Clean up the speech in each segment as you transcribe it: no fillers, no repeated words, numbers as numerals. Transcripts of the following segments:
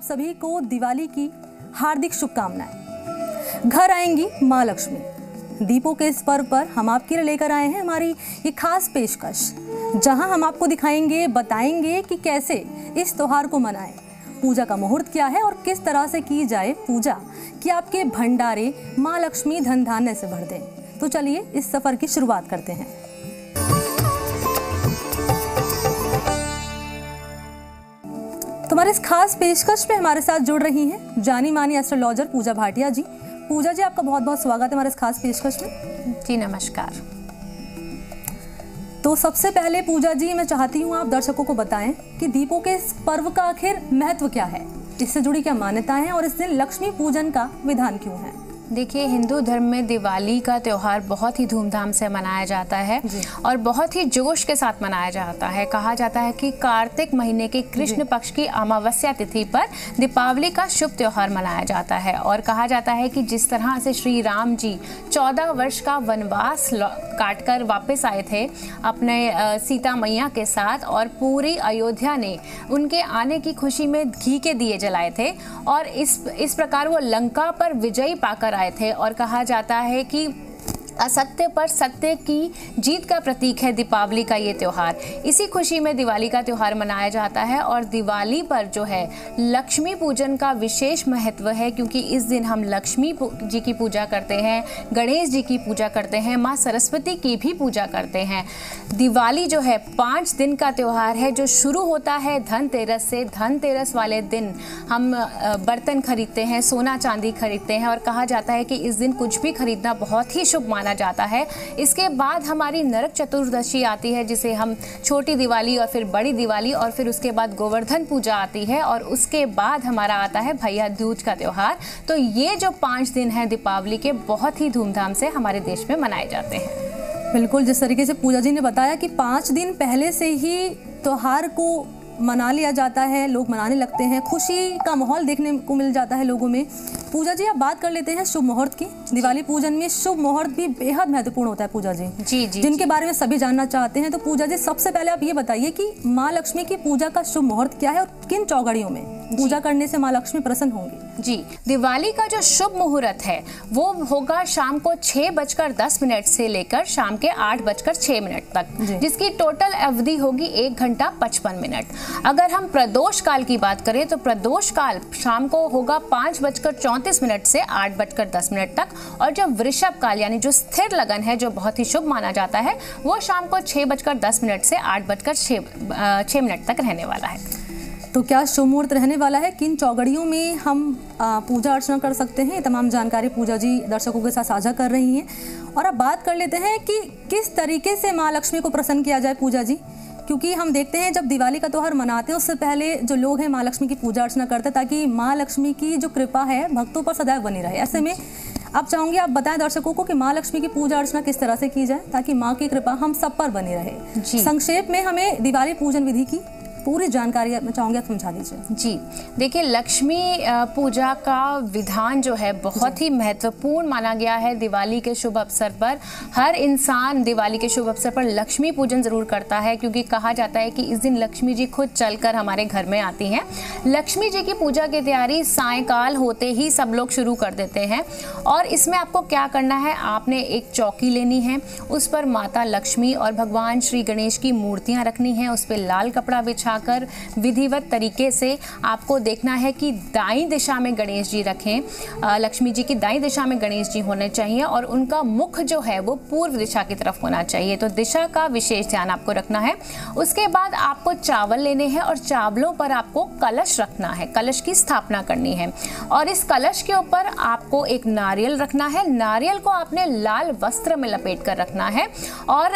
सभी को दिवाली की हार्दिक शुभकामनाएं। घर आएंगी माँ लक्ष्मी। दीपों के इस पर्व पर हम आपके लिए लेकर आए हैं हमारी ये खास पेशकश, जहां हम आपको दिखाएंगे, बताएंगे कि कैसे इस त्योहार को मनाएं, पूजा का मुहूर्त क्या है और किस तरह से की जाए पूजा कि आपके भंडारे माँ लक्ष्मी धन धान्य से भर दें। तो चलिए इस सफर की शुरुआत करते हैं। तुम्हारे इस खास पेशकश में हमारे साथ जुड़ रही हैं जानी मानी एस्ट्रोलॉजर पूजा भाटिया जी। पूजा जी, आपका बहुत बहुत स्वागत है हमारे इस खास पेशकश में। जी नमस्कार। तो सबसे पहले पूजा जी, मैं चाहती हूँ आप दर्शकों को बताएं कि दीपों के इस पर्व का आखिर महत्व क्या है, इससे जुड़ी क्या मान्यताएं हैं और इस दिन लक्ष्मी पूजन का विधान क्यों है। देखिए, हिंदू धर्म में दिवाली का त्यौहार बहुत ही धूमधाम से मनाया जाता है और बहुत ही जोश के साथ मनाया जाता है। कहा जाता है कि कार्तिक महीने के कृष्ण पक्ष की अमावस्या तिथि पर दीपावली का शुभ त्यौहार मनाया जाता है और कहा जाता है कि जिस तरह से श्री राम जी 14 वर्ष का वनवास काटकर वापस आए थे अपने सीता मैया के साथ और पूरी अयोध्या ने उनके आने की खुशी में घी के दिए जलाए थे और इस प्रकार वो लंका पर विजयी पाकर आए थे। और कहा जाता है कि असत्य पर सत्य की जीत का प्रतीक है दीपावली का ये त्यौहार। इसी खुशी में दिवाली का त्यौहार मनाया जाता है और दिवाली पर जो है लक्ष्मी पूजन का विशेष महत्व है, क्योंकि इस दिन हम लक्ष्मी जी की पूजा करते हैं, गणेश जी की पूजा करते हैं, माँ सरस्वती की भी पूजा करते हैं। दिवाली जो है 5 दिन का त्यौहार है जो शुरू होता है धनतेरस से। धनतेरस वाले दिन हम बर्तन खरीदते हैं, सोना चांदी खरीदते हैं और कहा जाता है कि इस दिन कुछ भी खरीदना बहुत ही शुभ माना जाता है। इसके बाद हमारी नरक चतुर्दशी आती है, जिसे हम छोटी दिवाली और फिर बड़ी दिवाली और फिर उसके बाद गोवर्धन पूजा आती है और उसके बाद हमारा आता है भैया दूज का त्यौहार। तो ये जो 5 दिन हैं दीपावली के, बहुत ही धूमधाम से हमारे देश में मनाए जाते हैं। बिल्कुल, जिस तरीके से पूजा जी ने बताया कि 5 दिन पहले से ही त्योहार को मना लिया जाता है, लोग मनाने लगते हैं, खुशी का माहौल देखने को मिल जाता है लोगों में। पूजा जी, आप बात कर लेते हैं शुभ मुहूर्त की। दिवाली पूजन में शुभ मुहूर्त भी बेहद महत्वपूर्ण होता है पूजा जी, जिनके बारे में सभी जानना चाहते हैं। तो पूजा जी, सबसे पहले आप ये बताइए कि माँ लक्ष्मी की पूजा का शुभ मुहूर्त क्या है और किन चौघड़ियों में पूजा करने से माँ लक्ष्मी प्रसन्न होंगी। जी, दिवाली का जो शुभ मुहूर्त है वो होगा शाम को 6:10 से लेकर शाम के 8:06 तक, जिसकी टोटल अवधि होगी 1 घंटा 55 मिनट। अगर हम प्रदोष काल की बात करें तो प्रदोष काल शाम को होगा 5:34 से 8:10 तक और जो वृषभ काल यानी जो स्थिर लगन है, जो बहुत ही शुभ माना जाता है, वो शाम को 6:10 से 8:06 तक रहने वाला है। तो क्या शुभ मुहूर्त रहने वाला है, किन चौगड़ियों में हम पूजा अर्चना कर सकते हैं, ये तमाम जानकारी पूजा जी दर्शकों के साथ साझा कर रही हैं। और अब बात कर लेते हैं कि किस तरीके से माँ लक्ष्मी को प्रसन्न किया जाए पूजा जी, क्योंकि हम देखते हैं जब दिवाली का त्यौहार मनाते हैं उससे पहले जो लोग हैं माँ लक्ष्मी की पूजा अर्चना करते हैं ताकि माँ लक्ष्मी की जो कृपा है भक्तों पर सदैव बनी रहे। ऐसे में आप चाहूँगी आप बताएं दर्शकों को कि माँ लक्ष्मी की पूजा अर्चना किस तरह से की जाए ताकि माँ की कृपा हम सब पर बनी रहे। संक्षेप में हमें दिवाली पूजन विधि की पूरी जानकारी मैं चाहूँगी आप समझा दीजिए। जी, देखिए, लक्ष्मी पूजा का विधान जो है बहुत ही महत्वपूर्ण माना गया है। दिवाली के शुभ अवसर पर हर इंसान दिवाली के शुभ अवसर पर लक्ष्मी पूजन ज़रूर करता है, क्योंकि कहा जाता है कि इस दिन लक्ष्मी जी खुद चलकर हमारे घर में आती हैं। लक्ष्मी जी की पूजा की तैयारी सायंकाल होते ही सब लोग शुरू कर देते हैं और इसमें आपको क्या करना है, आपने एक चौकी लेनी है, उस पर माता लक्ष्मी और भगवान श्री गणेश की मूर्तियाँ रखनी हैं, उस पर लाल कपड़ा बिछा कर विधिवत तरीके से आपको देखना है कि दाईं दिशा में गणेश जी रखें। लक्ष्मी जी की दाईं दिशा में गणेश जी होने चाहिए और उनका मुख जो है वो पूर्व दिशा की तरफ होना चाहिए। तो दिशा का विशेष ध्यान आपको रखना है। उसके बाद आपको चावल लेने हैं और चावलों पर आपको कलश रखना है, कलश की स्थापना करनी है और इस कलश के ऊपर आपको एक नारियल रखना है। नारियल को आपने लाल वस्त्र में लपेट कर रखना है और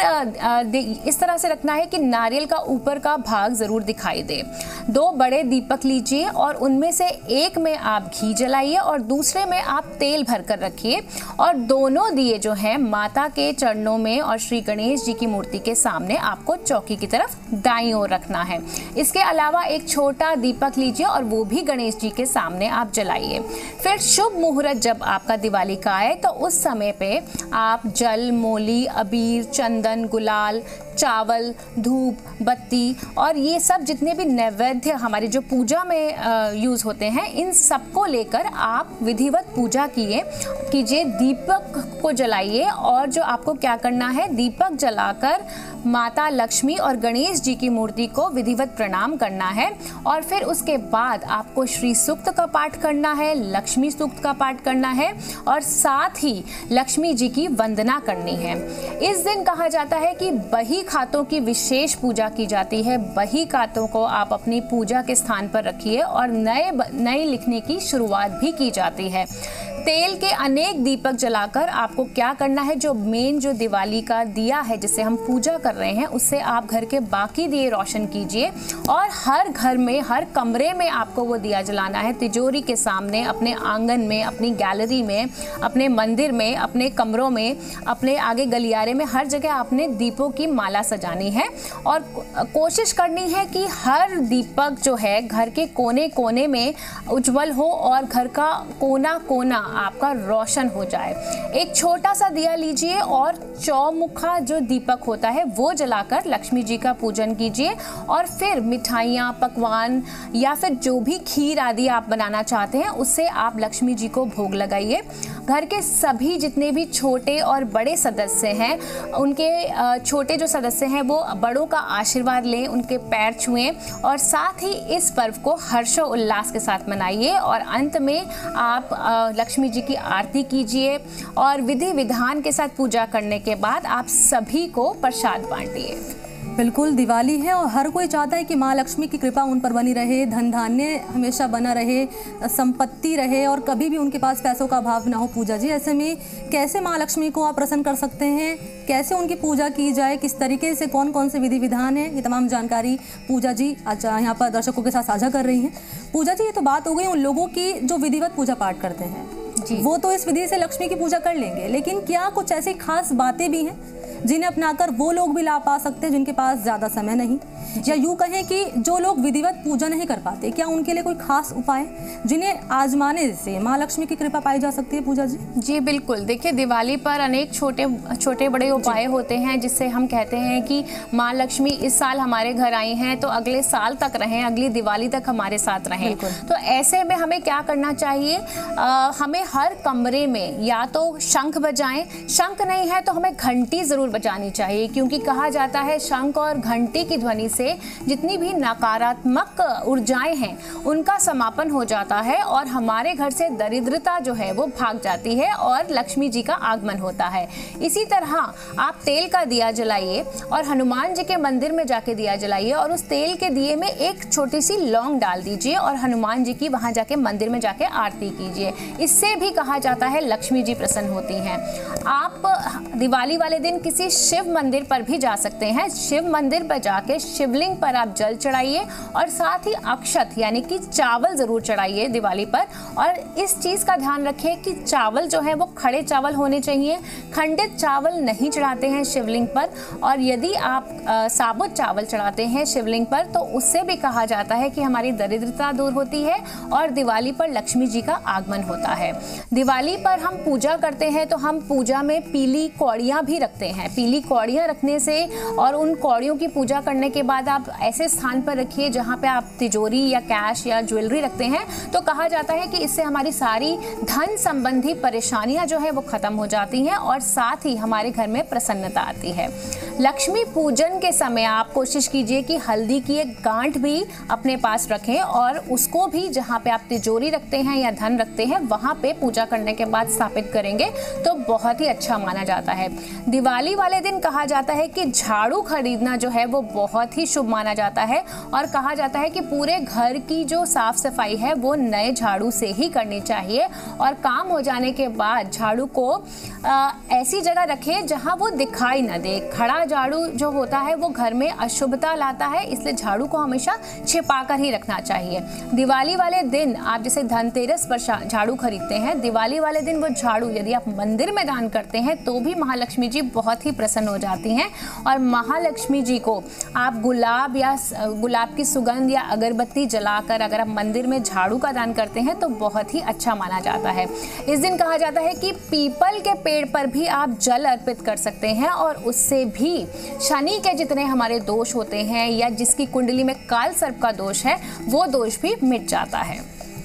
इस तरह से रखना है कि नारियल का ऊपर का भाग जरूर दिखाई दे। 2 बड़े दीपक लीजिए और उनमें से एक में आप घी जलाइए और दूसरे में आप तेल भरकर रखिए और दोनों दिए जो हैं माता के चरणों में और श्री गणेश जी की मूर्ति के सामने आपको चौकी की तरफ दाईं ओर रखना है। इसके अलावा एक छोटा दीपक लीजिए और वो भी गणेश जी के सामने आप जलाइए। फिर शुभ मुहूर्त जब आपका दिवाली का आए तो उस समय पे आप जल, मोली, अबीर, चंदन, गुलाल, चावल, धूप, बत्ती और ये सब सब जितने भी नैवेद्य हमारी जो पूजा में यूज़ होते हैं, इन सबको लेकर आप विधिवत पूजा कीजिए, दीपक को जलाइए। और जो आपको क्या करना है, दीपक जलाकर माता लक्ष्मी और गणेश जी की मूर्ति को विधिवत प्रणाम करना है। और फिर उसके बाद आपको श्री सूक्त का पाठ करना है, लक्ष्मी सूक्त का पाठ करना है और साथ ही लक्ष्मी जी की वंदना करनी है। इस दिन कहा जाता है कि बही खातों की विशेष पूजा की जाती है। बही खातों को आप अपनी पूजा के स्थान पर रखिए और नए लिखने की शुरुआत भी की जाती है। तेल के अनेक दीपक जलाकर आपको क्या करना है, जो मेन जो दिवाली का दिया है जिससे हम पूजा कर रहे हैं, उससे आप घर के बाकी दिए रोशन कीजिए। और हर घर में, हर कमरे में आपको वो दिया जलाना है। तिजोरी के सामने, अपने आंगन में, अपनी गैलरी में, अपने मंदिर में, अपने कमरों में, अपने आगे गलियारे में, हर जगह आपने दीपों की माला सजानी है। और कोशिश करनी है कि हर दीपक जो है घर के कोने कोने में उज्जवल हो और घर का कोना कोना आपका रोशन हो जाए। एक छोटा सा दिया लीजिए और चौमुखा जो दीपक होता है वो जलाकर लक्ष्मी जी का पूजन कीजिए। और फिर मिठाइयाँ, पकवान या फिर जो भी खीर आदि आप बनाना चाहते हैं उससे आप लक्ष्मी जी को भोग लगाइए। घर के सभी जितने भी छोटे और बड़े सदस्य हैं, उनके छोटे जो सदस्य हैं वो बड़ों का आशीर्वाद लें, उनके पैर छुएं और साथ ही इस पर्व को हर्षोल्लास के साथ मनाइए। और अंत में आप लक्ष्मी जी की आरती कीजिए और विधि विधान के साथ पूजा करने के बाद आप सभी को प्रसाद बांटिए। बिल्कुल, दिवाली है और हर कोई चाहता है कि माँ लक्ष्मी की कृपा उन पर बनी रहे, धन धान्य हमेशा बना रहे, संपत्ति रहे और कभी भी उनके पास पैसों का अभाव ना हो। पूजा जी, ऐसे में कैसे माँ लक्ष्मी को आप प्रसन्न कर सकते हैं, कैसे उनकी पूजा की जाए, किस तरीके से, कौन कौन से विधि विधान है, ये तमाम जानकारी पूजा जी आज यहाँ पर दर्शकों के साथ साझा कर रही हैं। पूजा जी, ये तो बात हो गई उन लोगों की जो विधिवत पूजा पाठ करते हैं जी, वो तो इस विधि से लक्ष्मी की पूजा कर लेंगे, लेकिन क्या कुछ ऐसी खास बातें भी हैं जिन्हें अपनाकर वो लोग भी लाभ पा सकते हैं जिनके पास ज़्यादा समय नहीं, या यूँ कहें कि जो लोग विधिवत पूजा नहीं कर पाते, क्या उनके लिए कोई खास उपाय जिन्हें आजमाने से माँ लक्ष्मी की कृपा पाई जा सकती है? पूजा जी जी बिल्कुल, देखिए दिवाली पर अनेक छोटे बड़े उपाय होते हैं जिससे हम कहते हैं कि माँ लक्ष्मी इस साल हमारे घर आई हैं तो अगले साल तक रहें, अगली दिवाली तक हमारे साथ रहें। तो ऐसे में हमें क्या करना चाहिए, हमें हर कमरे में या तो शंख बजाएं, शंख नहीं है तो हमें घंटी ज़रूर बजानी चाहिए, क्योंकि कहा जाता है शंख और घंटी की ध्वनि से जितनी भी नकारात्मक ऊर्जाएं हैं उनका समापन हो जाता है और हमारे घर से दरिद्रता जो है वो भाग जाती है और लक्ष्मी जी का आगमन होता है। इसी तरह आप तेल का दिया जलाइए और हनुमान जी के मंदिर में जाके दिया जलाइए और उस तेल के दिए में एक छोटी सी लौंग डाल दीजिए और हनुमान जी की वहां जाके मंदिर में जाके आरती कीजिए। इससे भी कहा जाता है लक्ष्मी जी प्रसन्न होती हैं। आप दिवाली वाले दिन किसी शिव मंदिर पर भी जा सकते हैं। शिव मंदिर पर जाके शिवलिंग पर आप जल चढ़ाइए और साथ ही अक्षत यानी कि चावल जरूर चढ़ाइए दिवाली पर। और इस चीज का ध्यान रखें कि चावल जो है वो खड़े चावल होने चाहिए, खंडित चावल नहीं चढ़ाते हैं शिवलिंग पर। और यदि आप साबुत चावल चढ़ाते हैं शिवलिंग पर तो उससे भी कहा जाता है कि हमारी दरिद्रता दूर होती है और दिवाली पर लक्ष्मी जी का आगमन होता है। दिवाली पर हम पूजा करते हैं तो हम पूजा में पीली कौड़ियाँ भी रखते हैं। पीली कौड़ियाँ रखने से और उन कौड़ियों की पूजा करने के बाद आप ऐसे स्थान पर रखिए जहाँ पे आप तिजोरी या कैश या ज्वेलरी रखते हैं, तो कहा जाता है कि इससे हमारी सारी धन संबंधी परेशानियाँ जो है वो खत्म हो जाती हैं और साथ ही हमारे घर में प्रसन्नता आती है। लक्ष्मी पूजन के समय आप कोशिश कीजिए कि हल्दी की एक गांठ भी अपने पास रखें और उसको भी जहाँ पे आप तिजोरी रखते हैं या धन रखते हैं वहाँ पे पूजा करने के बाद स्थापित करेंगे तो बहुत ही अच्छा माना जाता है। दिवाली वाले दिन कहा जाता है कि झाड़ू खरीदना जो है वो बहुत ही शुभ माना जाता है और कहा जाता है कि पूरे घर की जो साफ सफाई है वो नए झाड़ू से ही करनी चाहिए और काम हो जाने के बाद झाड़ू को ऐसी जगह रखें जहां वो दिखाई ना दे। खड़ा झाड़ू जो होता है वो घर में अशुभता लाता है, इसलिए झाड़ू को हमेशा छिपा कर ही रखना चाहिए। दिवाली वाले दिन आप जैसे धनतेरस पर झाड़ू खरीदते हैं, दिवाली वाले दिन वो झाड़ू यदि आप मंदिर में दान करते हैं तो भी महालक्ष्मी जी बहुत बहुत ही प्रसन्न हो जाती हैं। और महालक्ष्मी जी को आप गुलाब या गुलाब की सुगंध या अगरबत्ती जलाकर अगर आप मंदिर में झाड़ू का दान करते हैं तो बहुत ही अच्छा माना जाता है। इस दिन कहा जाता है कि पीपल के पेड़ पर भी आप जल अर्पित कर सकते हैं और उससे भी शनि के जितने हमारे दोष होते हैं या जिसकी कुंडली में काल सर्प का दोष है वो दोष भी मिट जाता है।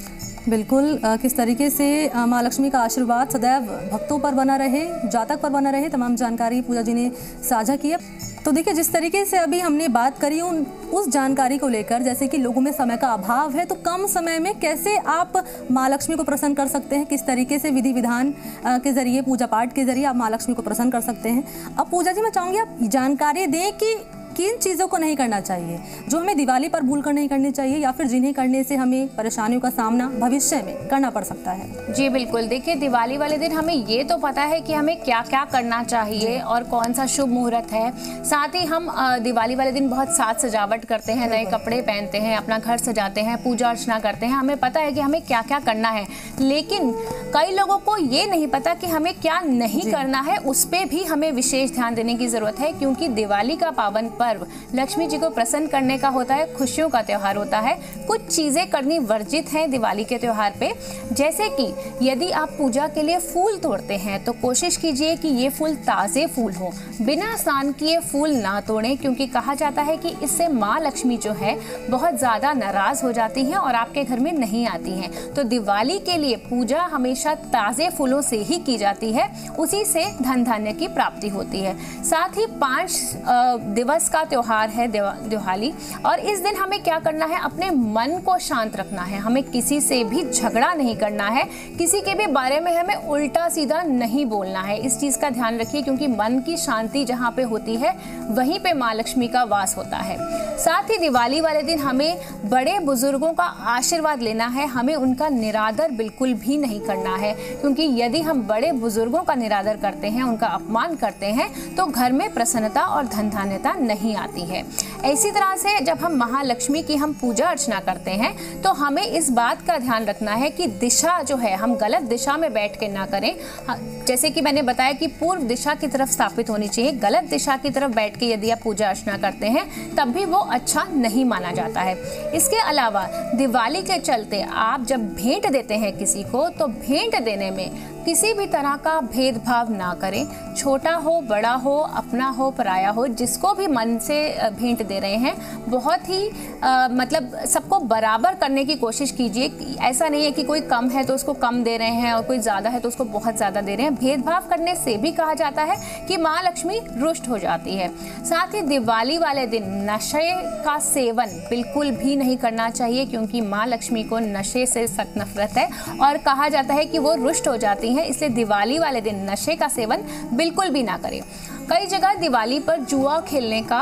बिल्कुल, किस तरीके से माँ लक्ष्मी का आशीर्वाद सदैव भक्तों पर बना रहे, जातक पर बना रहे, तमाम जानकारी पूजा जी ने साझा की है। तो देखिए, जिस तरीके से अभी हमने बात करी उस जानकारी को लेकर, जैसे कि लोगों में समय का अभाव है, तो कम समय में कैसे आप माँ लक्ष्मी को प्रसन्न कर सकते हैं, किस तरीके से विधि विधान के जरिए, पूजा पाठ के जरिए आप माँ लक्ष्मी को प्रसन्न कर सकते हैं। अब पूजा जी, मैं चाहूँगी आप जानकारी दें कि किन चीज़ों को नहीं करना चाहिए, जो हमें दिवाली पर भूल कर नहीं करनी चाहिए, या फिर जिन्हें करने से हमें परेशानियों का सामना भविष्य में करना पड़ सकता है। जी बिल्कुल, देखिए दिवाली वाले दिन हमें ये तो पता है कि हमें क्या क्या करना चाहिए और कौन सा शुभ मुहूर्त है। साथ ही हम दिवाली वाले दिन बहुत साज सजावट करते हैं, नए कपड़े पहनते हैं, अपना घर सजाते हैं, पूजा अर्चना करते हैं, हमें पता है कि हमें क्या क्या करना है। लेकिन कई लोगों को ये नहीं पता कि हमें क्या नहीं करना है, उस पर भी हमें विशेष ध्यान देने की जरूरत है, क्योंकि दिवाली का पावन पर्व लक्ष्मी जी को प्रसन्न करने का होता है, खुशियों का त्योहार होता है। कुछ चीजें करनी वर्जित हैं दिवाली के त्योहार पे, जैसे कि यदि आप पूजा के लिए फूल तोड़ते हैं तो कोशिश कीजिए कि ये फूल ताजे फूल हो, बिना स्नान किए फूल ना तोड़ें, क्योंकि कहा जाता है कि इससे माँ लक्ष्मी जो है बहुत ज्यादा नाराज हो जाती हैं और आपके घर में नहीं आती हैं। तो दिवाली के लिए पूजा हमेशा ताजे फूलों से ही की जाती है, उसी से धन धान्य की प्राप्ति होती है। साथ ही 5 दिवस का त्योहार है दिवाली, और इस दिन हमें क्या करना है, अपने मन को शांत रखना है, हमें किसी से भी झगड़ा नहीं करना है, किसी के भी बारे में हमें उल्टा सीधा नहीं बोलना है। इस चीज का ध्यान रखिए, क्योंकि मन की शांति जहाँ पे होती है वहीं पे माँ लक्ष्मी का वास होता है। साथ ही दिवाली वाले दिन हमें बड़े बुजुर्गों का आशीर्वाद लेना है, हमें उनका निरादर बिल्कुल भी नहीं करना है, क्योंकि यदि हम बड़े बुजुर्गों का निरादर करते हैं, उनका अपमान करते हैं, तो घर में प्रसन्नता और धन धान्यता नहीं आती है। इसी तरह से जब हम महालक्ष्मी की हम पूजा अर्चना करते हैं तो हमें इस बात का ध्यान रखना है कि दिशा जो है हम गलत दिशा में बैठ के ना करें। जैसे कि मैंने बताया कि पूर्व दिशा की तरफ स्थापित होनी चाहिए, गलत दिशा की तरफ बैठ के यदि आप पूजा अर्चना करते हैं तब भी वो अच्छा नहीं माना जाता है। इसके अलावा दिवाली के चलते आप जब भेंट देते हैं किसी को, तो भेंट देने में किसी भी तरह का भेदभाव ना करें, छोटा हो बड़ा हो, अपना हो पराया हो, जिसको भी मन से भेंट दे रहे हैं बहुत ही मतलब सबको बराबर करने की कोशिश कीजिए। ऐसा नहीं है कि कोई कम है तो उसको कम दे रहे हैं और कोई ज़्यादा है तो उसको बहुत ज़्यादा दे रहे हैं। भेदभाव करने से भी कहा जाता है कि माँ लक्ष्मी रुष्ट हो जाती है। साथ ही दिवाली वाले दिन नशे का सेवन बिल्कुल भी नहीं करना चाहिए, क्योंकि माँ लक्ष्मी को नशे से सख्त नफरत है और कहा जाता है कि वो रुष्ट हो जाती है, इसलिए दिवाली वाले दिन नशे का सेवन बिल्कुल भी ना करें। कई जगह दिवाली पर जुआ खेलने का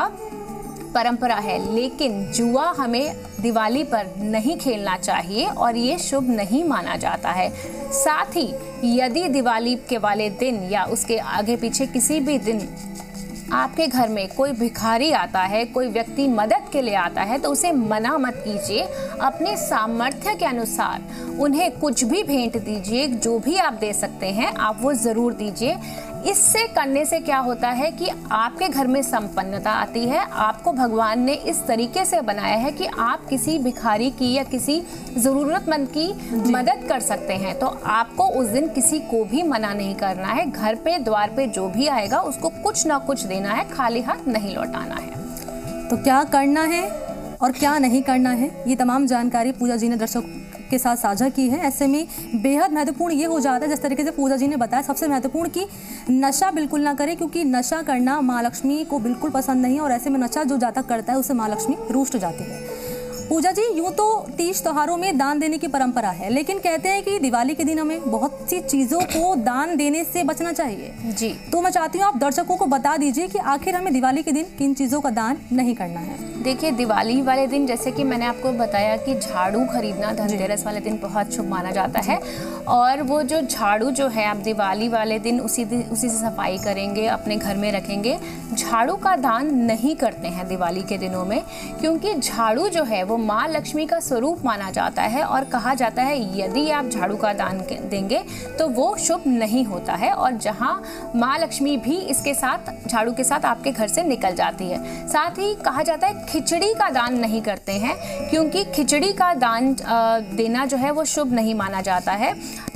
परंपरा है, लेकिन जुआ हमें दिवाली पर नहीं खेलना चाहिए और ये शुभ नहीं माना जाता है। साथ ही यदि दिवाली के वाले दिन या उसके आगे पीछे किसी भी दिन आपके घर में कोई भिखारी आता है, कोई व्यक्ति मदद के लिए आता है, तो उसे मना मत कीजिए। अपने सामर्थ्य के अनुसार उन्हें कुछ भी भेंट दीजिए, जो भी आप दे सकते हैं आप वो ज़रूर दीजिए। इससे करने से क्या होता है कि आपके घर में संपन्नता आती है। आपको भगवान ने इस तरीके से बनाया है कि आप किसी भिखारी की या किसी ज़रूरतमंद की मदद कर सकते हैं। तो आपको उस दिन किसी को भी मना नहीं करना है। घर पे द्वार पे जो भी आएगा उसको कुछ ना कुछ देना है, खाली हाथ नहीं लौटाना है। तो क्या करना है और क्या नहीं करना है, ये तमाम जानकारी पूजा जी ने दर्शकों के साथ साझा की है। ऐसे में बेहद महत्वपूर्ण ये हो जाता है, जिस तरीके से पूजा जी ने बताया, सबसे महत्वपूर्ण कि नशा बिल्कुल ना करें, क्योंकि नशा करना माँ लक्ष्मी को बिल्कुल पसंद नहीं है और ऐसे में नशा जो जातक करता है उससे माँ लक्ष्मी रुष्ट जाती है। पूजा जी, यूँ तो तीज त्योहारों में दान देने की परंपरा है, लेकिन कहते हैं कि दिवाली के दिन हमें बहुत सी चीज़ों को दान देने से बचना चाहिए जी। तो मैं चाहती हूँ आप दर्शकों को बता दीजिए कि आखिर हमें दिवाली के दिन किन चीज़ों का दान नहीं करना है। देखिए, दिवाली वाले दिन जैसे कि मैंने आपको बताया कि झाड़ू खरीदना धनतेरस वाले दिन बहुत शुभ माना जाता है और वो जो झाड़ू जो है आप दिवाली वाले दिन उसी से सफाई करेंगे, अपने घर में रखेंगे। झाड़ू का दान नहीं करते हैं दिवाली के दिनों में, क्योंकि झाड़ू जो है वो माँ लक्ष्मी का स्वरूप माना जाता है और कहा जाता है यदि आप झाड़ू का दान देंगे तो वो शुभ नहीं होता है, और जहाँ माँ लक्ष्मी भी इसके साथ झाड़ू के साथ आपके घर से निकल जाती है। साथ ही कहा जाता है खिचड़ी का दान नहीं करते हैं, क्योंकि खिचड़ी का दान देना जो है वो शुभ नहीं माना जाता है।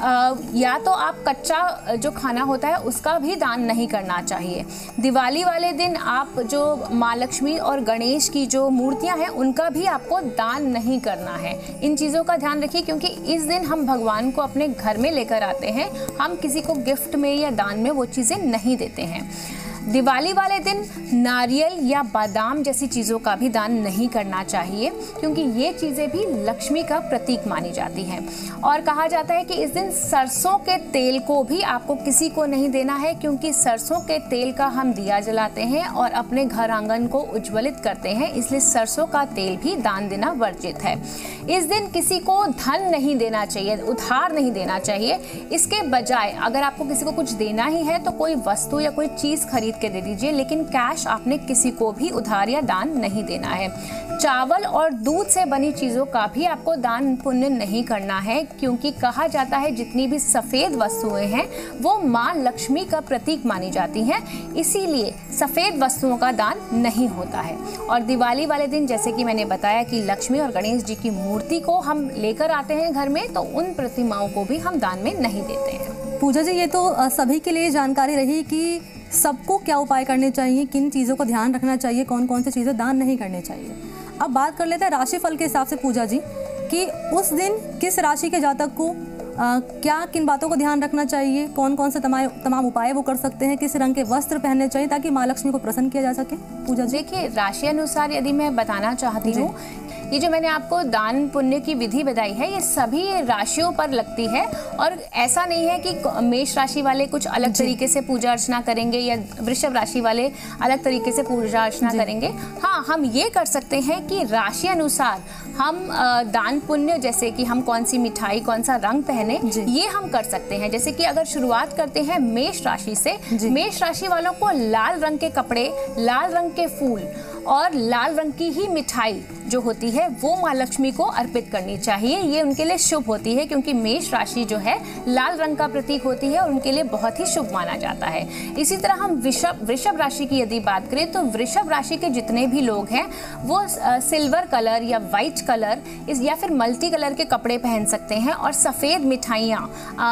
या तो आप कच्चा जो खाना होता है उसका भी दान नहीं करना चाहिए। दिवाली वाले दिन आप जो माँ लक्ष्मी और गणेश की जो मूर्तियां हैं उनका भी आपको दान नहीं करना है। इन चीज़ों का ध्यान रखिए, क्योंकि इस दिन हम भगवान को अपने घर में लेकर आते हैं, हम किसी को गिफ्ट में या दान में वो चीज़ें नहीं देते हैं। दिवाली वाले दिन नारियल या बादाम जैसी चीज़ों का भी दान नहीं करना चाहिए, क्योंकि ये चीज़ें भी लक्ष्मी का प्रतीक मानी जाती हैं। और कहा जाता है कि इस दिन सरसों के तेल को भी आपको किसी को नहीं देना है, क्योंकि सरसों के तेल का हम दिया जलाते हैं और अपने घर आंगन को उज्ज्वलित करते हैं, इसलिए सरसों का तेल भी दान देना वर्जित है। इस दिन किसी को धन नहीं देना चाहिए, उधार नहीं देना चाहिए। इसके बजाय अगर आपको किसी को कुछ देना ही है तो कोई वस्तु या कोई चीज़ खरीद के दे दीजिए, लेकिन कैश आपने किसी को भी उधार या दान नहीं देना है। चावल और दूध से बनी चीज़ों का भी आपको दान पुण्य नहीं करना है, क्योंकि कहा जाता है जितनी भी सफ़ेद वस्तुएं हैं वो माँ लक्ष्मी का प्रतीक मानी जाती हैं, इसीलिए सफ़ेद वस्तुओं का दान नहीं होता है। और दिवाली वाले दिन जैसे कि मैंने बताया कि लक्ष्मी और गणेश जी की मूर्ति को हम लेकर आते हैं घर में, तो उन प्रतिमाओं को भी हम दान में नहीं देते हैं। पूजा जी, ये तो सभी के लिए जानकारी रही कि सबको क्या उपाय करने चाहिए, किन चीज़ों को ध्यान रखना चाहिए, कौन कौन सी चीज़ें दान नहीं करनी चाहिए। अब बात कर लेते हैं राशिफल के हिसाब से पूजा जी, कि उस दिन किस राशि के जातक को क्या किन बातों को ध्यान रखना चाहिए, कौन कौन से तमाम उपाय वो कर सकते हैं, किस रंग के वस्त्र पहनने चाहिए ताकि माँ लक्ष्मी को प्रसन्न किया जा सके। पूजा जी, देखिए राशि अनुसार यदि मैं बताना चाहती हूँ, ये जो मैंने आपको दान पुण्य की विधि बताई है ये सभी राशियों पर लगती है, और ऐसा नहीं है कि मेष राशि वाले कुछ अलग तरीके से पूजा अर्चना करेंगे या वृषभ राशि वाले अलग तरीके से पूजा अर्चना करेंगे। हाँ, हम ये कर सकते हैं कि राशि अनुसार हम दान पुण्य, जैसे कि हम कौन सी मिठाई कौन सा रंग पहने, ये हम कर सकते हैं। जैसे कि अगर शुरुआत करते हैं मेष राशि से, मेष राशि वालों को लाल रंग के कपड़े, लाल रंग के फूल और लाल रंग की ही मिठाई जो होती है वो माँ लक्ष्मी को अर्पित करनी चाहिए। ये उनके लिए शुभ होती है, क्योंकि मेष राशि जो है लाल रंग का प्रतीक होती है और उनके लिए बहुत ही शुभ माना जाता है। इसी तरह हम वृषभ राशि की यदि बात करें तो वृषभ राशि के जितने भी लोग हैं वो सिल्वर कलर या वाइट कलर या फिर मल्टी कलर के कपड़े पहन सकते हैं और सफ़ेद मिठाइयाँ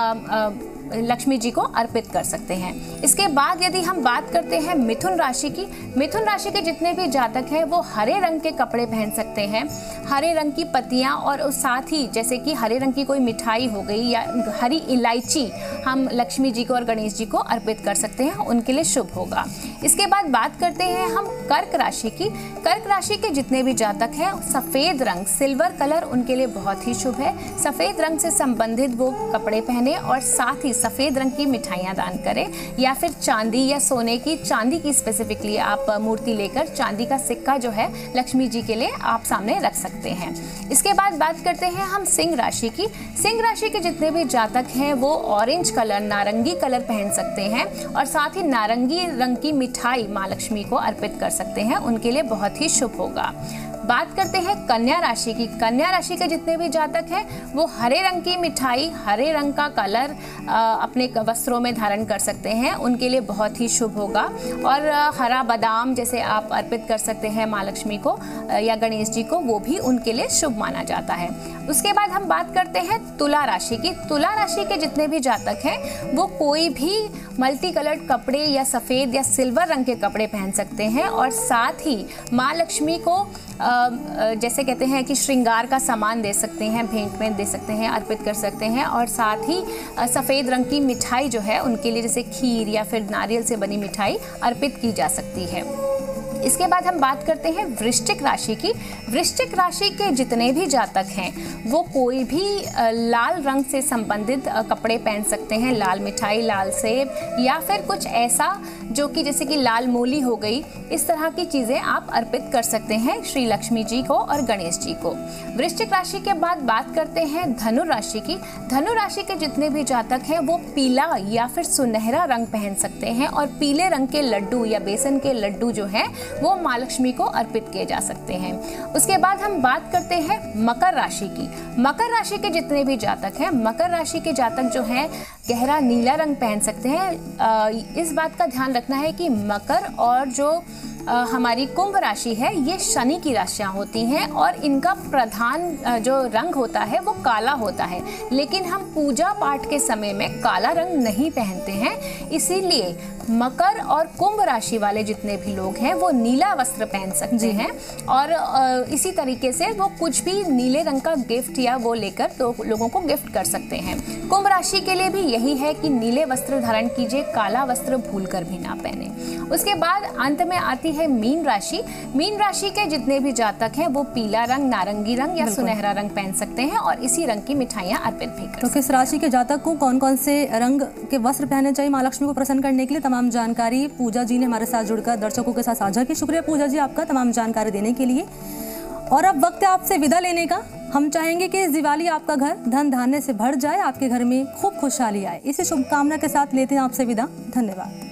लक्ष्मी जी को अर्पित कर सकते हैं। इसके बाद यदि हम बात करते हैं मिथुन राशि की, मिथुन राशि के जितने भी जातक हैं वो हरे रंग के कपड़े पहन सकते हैं, हरे रंग की पत्तियां, और उस साथ ही जैसे कि हरे रंग की कोई मिठाई हो गई या हरी इलायची हम लक्ष्मी जी को और गणेश जी को अर्पित कर सकते हैं, उनके लिए शुभ होगा। इसके बाद बात करते हैं हम कर्क राशि की। कर्क राशि के जितने भी जातक हैं सफ़ेद रंग, सिल्वर कलर उनके लिए बहुत ही शुभ है। सफ़ेद रंग से संबंधित वो कपड़े पहने और साथ ही सफ़ेद रंग की मिठाइयाँ दान करें, या फिर चांदी या सोने की, चांदी की स्पेसिफिकली आप मूर्ति लेकर चांदी का सिक्का जो है लक्ष्मी जी के लिए आप सामने रख सकते हैं। इसके बाद बात करते हैं हम सिंह राशि की। सिंह राशि के जितने भी जातक हैं वो ऑरेंज कलर, नारंगी कलर पहन सकते हैं और साथ ही नारंगी रंग की मिठाई माँ लक्ष्मी को अर्पित कर सकते हैं, उनके लिए बहुत ही शुभ होगा। बात करते हैं कन्या राशि की। कन्या राशि के जितने भी जातक हैं वो हरे रंग की मिठाई, हरे रंग का कलर अपने वस्त्रों में धारण कर सकते हैं, उनके लिए बहुत ही शुभ होगा। और हरा बादाम जैसे आप अर्पित कर सकते हैं माँ लक्ष्मी को या गणेश जी को, वो भी उनके लिए शुभ माना जाता है। उसके बाद हम बात करते हैं तुला राशि की। तुला राशि के जितने भी जातक हैं वो कोई भी मल्टी कलर्ड कपड़े या सफ़ेद या सिल्वर रंग के कपड़े पहन सकते हैं और साथ ही माँ लक्ष्मी को जैसे कहते हैं कि श्रृंगार का सामान दे सकते हैं, भेंट में दे सकते हैं, अर्पित कर सकते हैं। और साथ ही सफ़ेद रंग की मिठाई जो है उनके लिए जैसे खीर या फिर नारियल से बनी मिठाई अर्पित की जा सकती है। इसके बाद हम बात करते हैं वृश्चिक राशि की। वृश्चिक राशि के जितने भी जातक हैं वो कोई भी लाल रंग से संबंधित कपड़े पहन सकते हैं, लाल मिठाई, लाल सेब या फिर कुछ ऐसा जो कि जैसे कि लाल मोली हो गई, इस तरह की चीजें आप अर्पित कर सकते हैं श्री लक्ष्मी जी को और गणेश जी को। वृश्चिक राशि के बाद बात करते हैं धनु राशि की। धनु राशि के जितने भी जातक हैं वो पीला या फिर सुनहरा रंग पहन सकते हैं और पीले रंग के लड्डू या बेसन के लड्डू जो है वो माँ लक्ष्मी को अर्पित किए जा सकते हैं। उसके बाद हम बात करते हैं मकर राशि की। मकर राशि के जितने भी जातक हैं, मकर राशि के जातक जो हैं गहरा नीला रंग पहन सकते हैं। इस बात का ध्यान रखना है कि मकर और जो हमारी कुंभ राशि है ये शनि की राशियां होती हैं और इनका प्रधान जो रंग होता है वो काला होता है, लेकिन हम पूजा पाठ के समय में काला रंग नहीं पहनते हैं। इसीलिए मकर और कुंभ राशि वाले जितने भी लोग हैं वो नीला वस्त्र पहन सकते हैं और इसी तरीके से वो कुछ भी नीले रंग का गिफ्ट या वो लेकर तो लोगों को गिफ्ट कर सकते हैं। कुंभ राशि के लिए भी यही है कि नीले वस्त्र धारण कीजिए, काला वस्त्र भूलकर भी ना पहने। उसके बाद अंत में आती है मीन राशि। मीन राशि के जितने भी जातक हैं वो पीला रंग, नारंगी रंग या सुनहरा रंग पहन सकते हैं और इसी रंग की मिठाइयां अर्पित भी कर। तो किस राशि के जातक को कौन कौन से रंग के वस्त्र पहनने चाहिए माँ लक्ष्मी को प्रसन्न करने के लिए, तमाम जानकारी पूजा जी ने हमारे साथ जुड़कर दर्शकों के साथ साझा की। शुक्रिया पूजा जी आपका तमाम जानकारी देने के लिए। और अब वक्त है आपसे विदा लेने का। हम चाहेंगे कि इस दिवाली आपका घर धन धान्य से भर जाए, आपके घर में खूब खुशहाली आए। इसी शुभकामना के साथ लेते हैं आपसे विदा। धन्यवाद।